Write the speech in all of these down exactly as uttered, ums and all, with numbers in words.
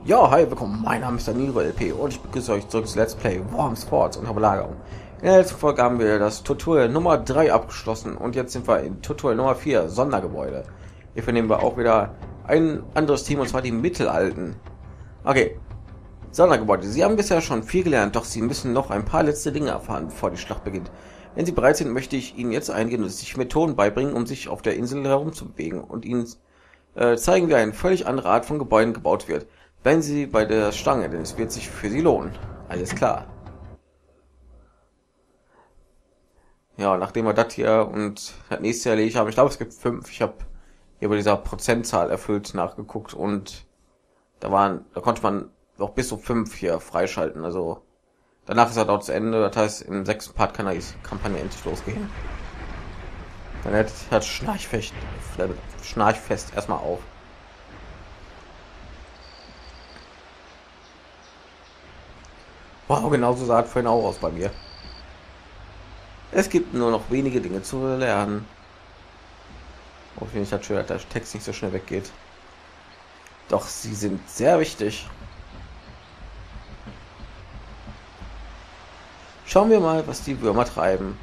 Ja, hi, willkommen. Mein Name ist Danilo L P und ich begrüße euch zurück zu Let's Play Worms Forts und Belagerung. In der letzten Folge haben wir das Tutorial Nummer drei abgeschlossen und jetzt sind wir in Tutorial Nummer vier, Sondergebäude. Hier vernehmen wir auch wieder ein anderes Team, und zwar die Mittelalten. Okay, Sondergebäude. Sie haben bisher schon viel gelernt, doch Sie müssen noch ein paar letzte Dinge erfahren, bevor die Schlacht beginnt. Wenn Sie bereit sind, möchte ich Ihnen jetzt eingehen und sich Methoden beibringen, um sich auf der Insel herumzubewegen und Ihnen äh, zeigen, wie eine völlig andere Art von Gebäuden gebaut wird. Bleiben Sie bei der Stange, denn es wird sich für Sie lohnen. Alles klar. Ja, nachdem wir das hier und das nächste erledigt haben, ich glaube, es gibt fünf. Ich habe hier bei dieser Prozentzahl erfüllt nachgeguckt und da waren, da konnte man noch bis zu fünf hier freischalten. Also danach ist er dort zu Ende. Das heißt, im sechsten Part kann die Kampagne endlich losgehen. Dann hat, hat Schnarchfest, Schnarchfest erstmal auf. Wow, genauso sah es vorhin auch aus bei mir. Es gibt nur noch wenige Dinge zu lernen. Auf jeden Fall schön, dass der Text nicht so schnell weggeht. Doch sie sind sehr wichtig. Schauen wir mal, was die Würmer treiben.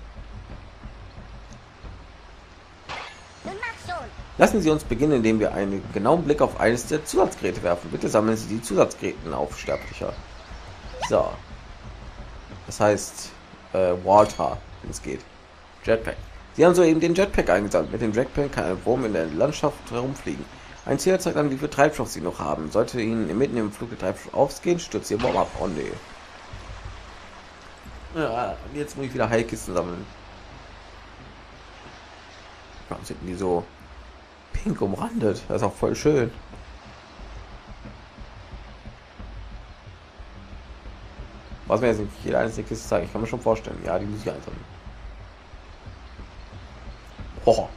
Lassen Sie uns beginnen, indem wir einen genauen Blick auf eines der Zusatzgeräte werfen. Bitte sammeln Sie die Zusatzgeräte auf, Sterblicher. So. Das heißt, äh, Walter, wenn es geht. Jetpack. Sie haben soeben den Jetpack eingesammelt. Mit dem Jetpack kann ein Wurm in der Landschaft herumfliegen. Ein Zähler zeigt an, wie viel Treibstoff Sie noch haben. Sollte Ihnen mitten im Flug der Treibstoff ausgehen, stürzt Ihr Wurm ab. Oh nee. Ja, jetzt muss ich wieder Heilkisten sammeln. Warum sind die so pink umrandet? Das ist auch voll schön. Was mir jetzt nicht jeder einzelne Kiste zeigen, ich kann mir schon vorstellen. Ja, die muss ich einsammeln. Oh.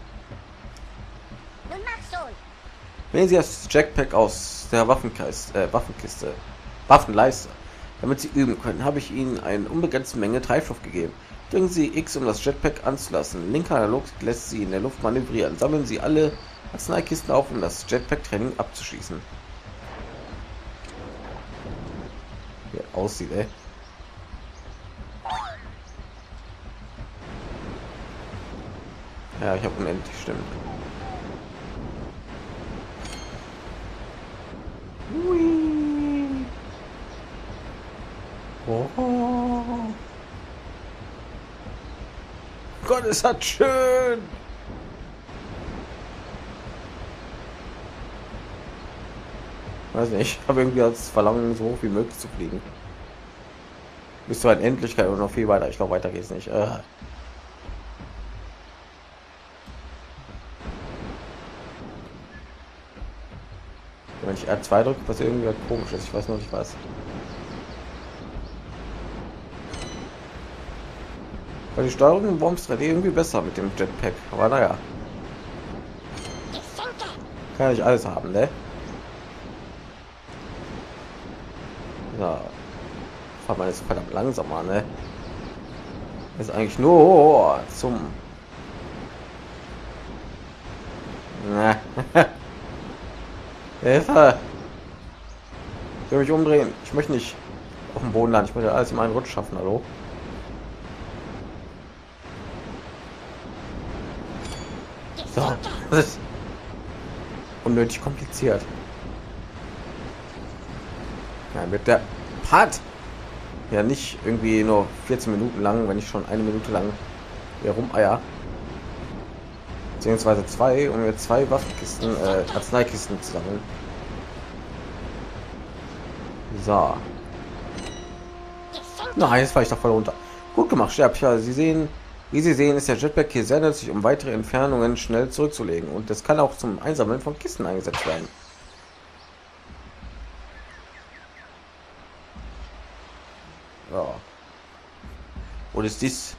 Wählen Sie das Jetpack aus der Waffenkiste, äh, Waffenkiste, Waffenleiste. Damit Sie üben können, habe ich Ihnen eine unbegrenzte Menge Treibstoff gegeben. Drücken Sie X, um das Jetpack anzulassen. Linker Analog lässt Sie in der Luft manövrieren. Sammeln Sie alle Arzneikisten auf, um das Jetpack-Training abzuschließen. Wie er aussieht, ey. Ja, ich habe unendlich Stimmen. Hui. Oh. Gott, ist das schön! Weiß nicht, ich habe irgendwie das Verlangen, so hoch wie möglich zu fliegen. Bis zur Endlichkeit oder noch viel weiter. Ich glaube, weiter geht's nicht. Äh. Wenn ich R zwei drücke, was irgendwie komisch ist. Ich weiß noch nicht was. Weil die Steuerung im Worms drei D irgendwie besser mit dem Jetpack. Aber naja. Kann ja nicht alles haben, ne? Ja. Fahrt man jetzt verdammt langsamer, ne? Ist eigentlich nur zum. Na. Hilfe! Ich will mich umdrehen. Ich möchte nicht auf dem Boden landen. Ich möchte alles in einen Rutsch schaffen. Hallo? So. Das ist unnötig kompliziert. Ja, mit der Part ja nicht irgendwie nur vierzehn Minuten lang, wenn ich schon eine Minute lang hier rumeier. Beziehungsweise zwei, um mir zwei Waffenkisten, äh, Arzneikisten zu sammeln. So. Nein, jetzt fahre ich doch voll runter. Gut gemacht, Sterblicher. Sie sehen, wie Sie sehen, ist der Jetpack hier sehr nützlich, um weitere Entfernungen schnell zurückzulegen. Und das kann auch zum Einsammeln von Kisten eingesetzt werden. Ja. Und ist dies?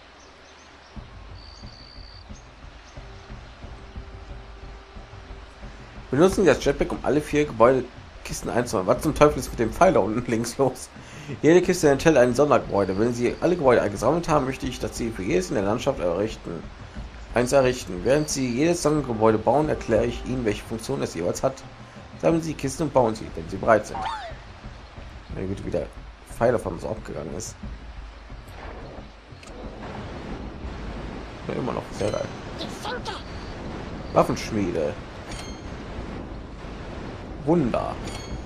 Benutzen Sie das Jetpack, um alle vier Gebäudekisten einzusammeln. Was zum Teufel ist mit dem Pfeil da unten links los? Jede Kiste enthält ein Sondergebäude. Wenn Sie alle Gebäude eingesammelt haben, möchte ich, dass Sie für jedes in der Landschaft errichten. Eins errichten. Während Sie jedes Sondergebäude bauen, erkläre ich Ihnen, welche Funktion es jeweils hat. Sammeln Sie Kisten und bauen sie, wenn sie bereit sind. Meine Güte, wieder Pfeil auf einmal so abgegangen ist. Ja, immer noch sehr geil. Waffenschmiede. Wunder.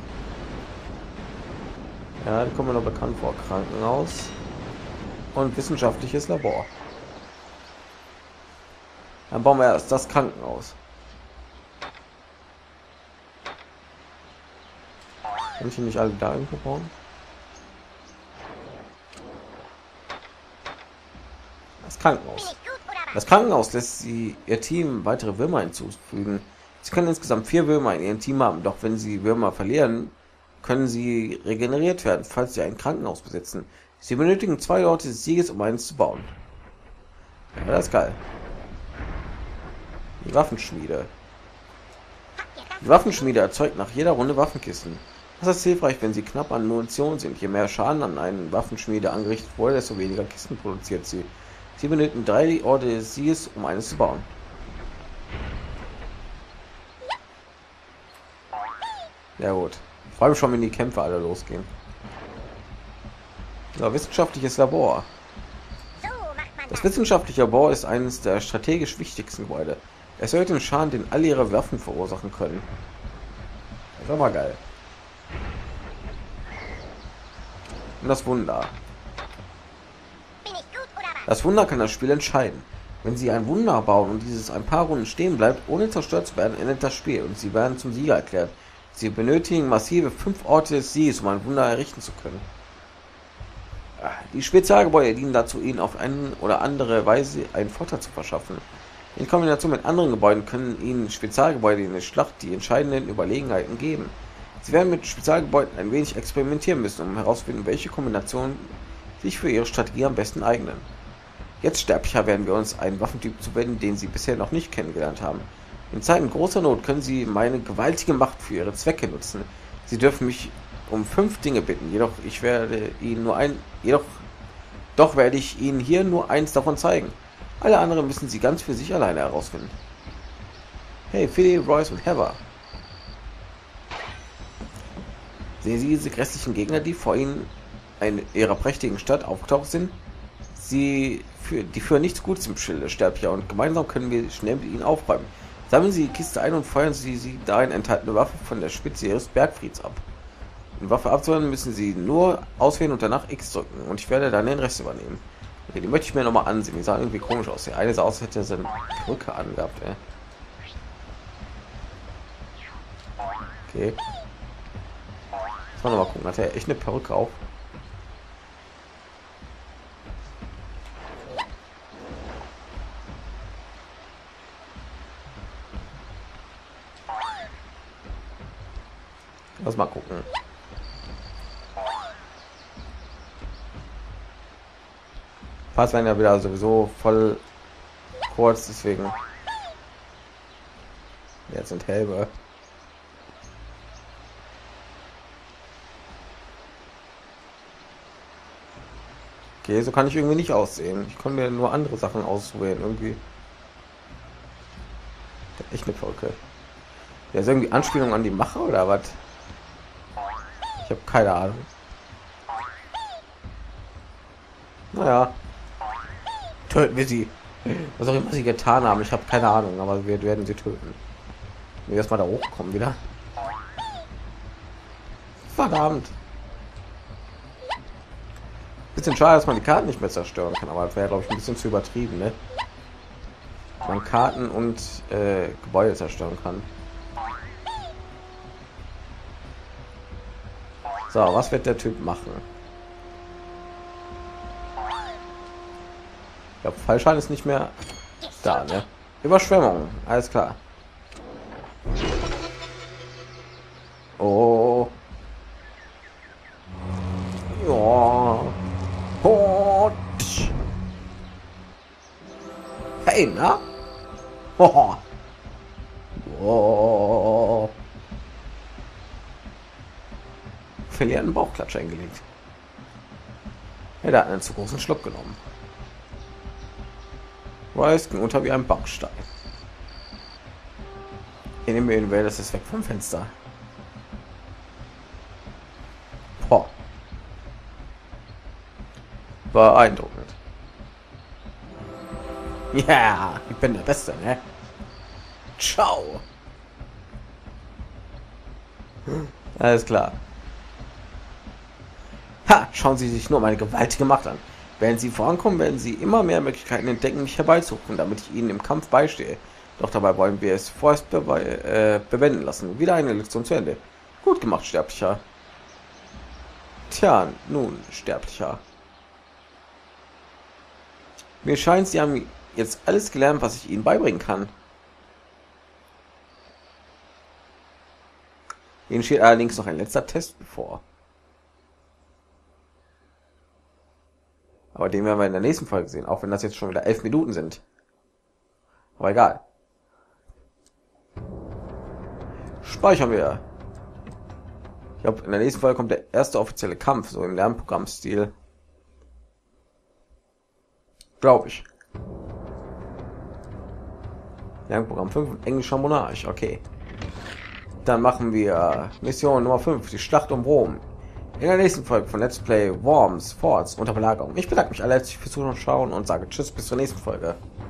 Ja, die kommen mir noch bekannt vor. Krankenhaus und wissenschaftliches Labor. Dann bauen wir erst das Krankenhaus. Kann ich hier nicht alle da irgendwo bauen? Das Krankenhaus. Das Krankenhaus lässt sie ihr Team weitere Würmer hinzufügen. Sie können insgesamt vier Würmer in ihrem Team haben, doch wenn sie Würmer verlieren, können sie regeneriert werden, falls sie ein Krankenhaus besitzen. Sie benötigen zwei Orte des Sieges, um eines zu bauen. Ja, das ist geil. Die Waffenschmiede. Die Waffenschmiede erzeugt nach jeder Runde Waffenkisten. Das ist hilfreich, wenn sie knapp an Munition sind. Je mehr Schaden an einen Waffenschmiede angerichtet wurde, desto weniger Kisten produziert sie. Sie benötigen drei Orte des Sieges, um eines zu bauen. Ja gut. Vor allem schon, wenn die Kämpfe alle losgehen. Ja, wissenschaftliches Labor. Das wissenschaftliche Labor ist eines der strategisch wichtigsten Gebäude. Es erhöht den Schaden, den all ihre Waffen verursachen können. Das ist aber geil. Und das Wunder. Das Wunder kann das Spiel entscheiden. Wenn sie ein Wunder bauen und dieses ein paar Runden stehen bleibt, ohne zerstört zu werden, endet das Spiel und sie werden zum Sieger erklärt. Sie benötigen massive fünf Orte des Sieges, um ein Wunder errichten zu können. Die Spezialgebäude dienen dazu, ihnen auf eine oder andere Weise einen Vorteil zu verschaffen. In Kombination mit anderen Gebäuden können ihnen Spezialgebäude in der Schlacht die entscheidenden Überlegenheiten geben. Sie werden mit Spezialgebäuden ein wenig experimentieren müssen, um herauszufinden, welche Kombinationen sich für ihre Strategie am besten eignen. Jetzt, Sterblicher, werden wir uns einen Waffentyp zuwenden, den sie bisher noch nicht kennengelernt haben. In Zeiten großer Not können sie meine gewaltige Macht für ihre Zwecke nutzen. Sie dürfen mich um fünf Dinge bitten, jedoch ich werde ihnen nur ein, jedoch doch werde ich ihnen hier nur eins davon zeigen. Alle anderen müssen sie ganz für sich alleine herausfinden. Hey, Philly, Royce und Heather. Sehen Sie diese grässlichen Gegner, die vor ihnen in ihrer prächtigen Stadt aufgetaucht sind? Sie für die führen nichts Gutes im Schilde, Sterblicher, und gemeinsam können wir schnell mit ihnen aufräumen. Sammeln Sie die Kiste ein und feuern Sie sie darin enthaltene Waffe von der Spitze Ihres Bergfrieds ab. Um Waffe abzuwenden, müssen Sie nur auswählen und danach X drücken, und ich werde dann den Rest übernehmen. Okay, die möchte ich mir noch mal ansehen. Die sah irgendwie komisch aus. Der eine sah aus, hätte seine Brücke angehabt. Ey. Okay. Sollen wir mal gucken. Hat er echt eine Perücke auf? Lass mal gucken. Pass werden ja wieder sowieso voll kurz, deswegen jetzt sind Helme. Okay, so kann ich irgendwie nicht aussehen. Ich konnte mir nur andere Sachen auswählen irgendwie. Echt eine Perücke. Ja, ist irgendwie Anspielung an die Macher oder was? Ich habe keine Ahnung. Naja. Töten wir sie. Was auch immer sie getan haben, ich habe keine Ahnung, aber wir werden sie töten. Wir erstmal da hochkommen wieder. Verdammt. Bisschen schade, dass man die Karten nicht mehr zerstören kann, aber das wäre, glaube ich, ein bisschen zu übertrieben, ne? Man Karten und äh, Gebäude zerstören kann. So, was wird der Typ machen? Ich glaube, Fallschaden ist nicht mehr da, ne? Überschwemmung, alles klar. Oh. Ja. Oh. Hey, na? Oh. Oh. Verlierten Bauchklatscher eingelegt. Ja, der hat einen zu großen Schluck genommen. Royce ging unter wie ein Backstein. Ich nehme ihn, das ist weg vom Fenster. Beeindruckend. Ja, ich bin der Beste, ne? Ciao. Alles klar. Ha, schauen Sie sich nur meine gewaltige Macht an. Während Sie vorankommen, werden Sie immer mehr Möglichkeiten entdecken, mich herbeizurufen, damit ich Ihnen im Kampf beistehe. Doch dabei wollen wir es vorerst be äh, bewenden lassen. Wieder eine Lektion zu Ende. Gut gemacht, Sterblicher. Tja, nun, Sterblicher. Mir scheint, Sie haben jetzt alles gelernt, was ich Ihnen beibringen kann. Ihnen steht allerdings noch ein letzter Test bevor. Aber den werden wir in der nächsten Folge sehen, auch wenn das jetzt schon wieder elf Minuten sind. Aber egal. Speichern wir. Ich glaube, in der nächsten Folge kommt der erste offizielle Kampf, so im Lernprogrammstil. Glaube ich. Lernprogramm fünf, englischer Monarch, okay. Dann machen wir Mission Nummer fünf, die Schlacht um Rom. In der nächsten Folge von Let's Play Worms, Forts unter Belagerung. Ich bedanke mich alle herzlich fürs Zuschauen und sage Tschüss bis zur nächsten Folge.